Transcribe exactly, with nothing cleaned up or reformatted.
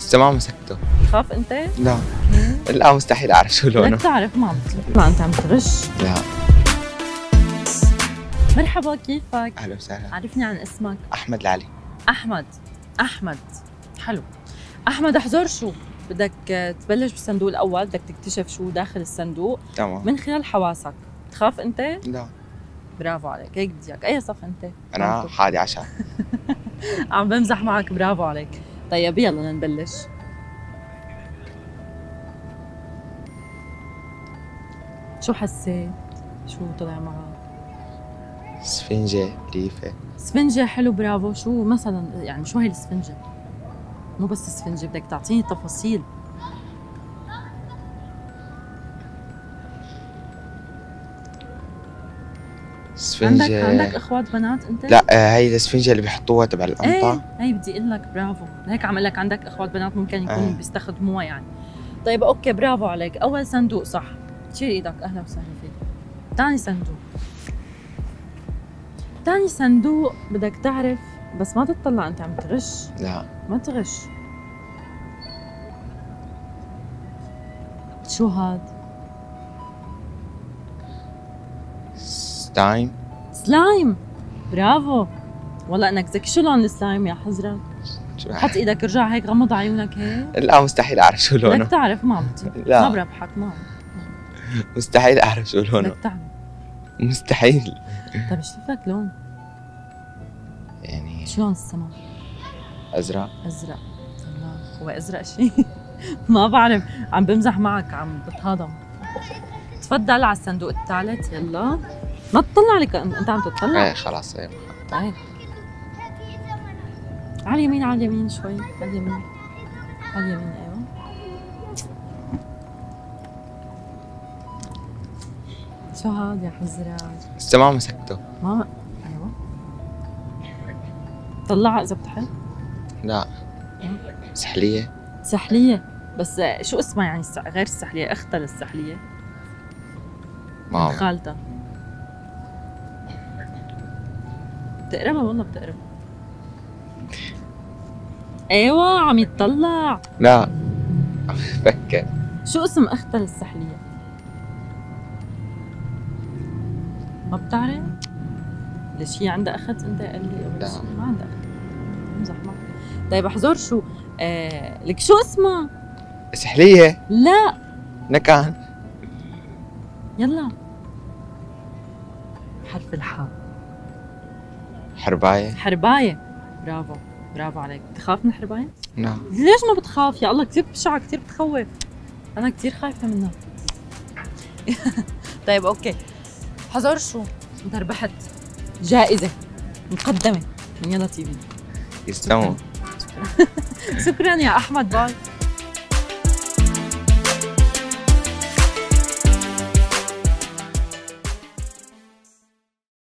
لسه ما مسكته. تخاف انت؟ لا لا مستحيل اعرف شو لونه. بدك تعرف ما عم تطلع انت عم تغش. لا. مرحبا كيفك؟ اهلا وسهلا. عرفني عن اسمك. احمد العلي. احمد احمد حلو. احمد احذر شو بدك تبلش بالصندوق الاول، بدك تكتشف شو داخل الصندوق تمام. من خلال حواسك. تخاف انت؟ لا. برافو عليك، هيك بدي اياك. اي صف انت؟ انا حادي عشر. عم بمزح معك، برافو عليك. طيب يلا نبلش. شو حسيت؟ شو طلع معك؟ اسفنجة ريفة. اسفنجة، حلو برافو. شو مثلا يعني شو هي الاسفنجة؟ مو بس اسفنجة، بدك تعطيني تفاصيل. اسفنجة. عندك عندك اخوات بنات انت؟ لا هي الاسفنجة اللي بيحطوها تبع القمطة. ايه هي بدي اقول لك برافو، هيك عم اقول لك عندك اخوات بنات ممكن يكونوا آه. بيستخدموها يعني. طيب اوكي برافو عليك. اول صندوق صح، شيل ايدك. اهلا وسهلا فيك. ثاني صندوق. ثاني صندوق بدك تعرف، بس ما تطلع انت عم تغش. لا ما تغش. شو هاد؟ سلايم. سلايم، برافو. والله انك ذكي. شو لون السلايم يا حزرة؟ حط ايدك، ارجع هيك، غمض عيونك هيك. لا مستحيل اعرف شو لونه. بدك تعرف ما عم لا ما بربحك. ما مستحيل اعرف شو لونه. بدك تعرف. مستحيل. طيب اشوف لك لون. يعني شو لون السما؟ ازرق. ازرق. الله، هو ازرق شيء؟ ما بعرف، عم بمزح معك، عم بتهاضم. تفضل على الصندوق الثالث. يلا ما تطلع لك، انت عم تطلع. ايه خلاص. ايه طيب على اليمين، على اليمين شوي، على اليمين، على اليمين. ايوه شو هاد يا حزرة؟ لسه ما مسكته. ما ايوه طلعها اذا بتحب. لا. سحلية. سحلية، بس شو اسمها يعني غير السحلية؟ اختها للسحلية. ما خالتها. بتقربها والله بتقرب. ايوه عم يتطلع. لا عم بفكر. شو اسم اختها للسحلية؟ ما بتعرف؟ ليش هي عندها اخت انت قال لي؟ لا ما عندها اخت. بمزح معك. طيب احذر شو آه لك شو اسمها؟ سحلية. لا نكان. يلا حرف الحاء. حرباية. حرباية، برافو برافو عليك. بتخاف من الحرباية؟ نعم. ليش ما بتخاف؟ يا الله كثير بشعة، كثير بتخوف. أنا كثير خايفة منها. طيب أوكي، حذر شو؟ أنت ربحت جائزة مقدمة من يلا تي في. يسلموا. شكرا يا أحمد، باي.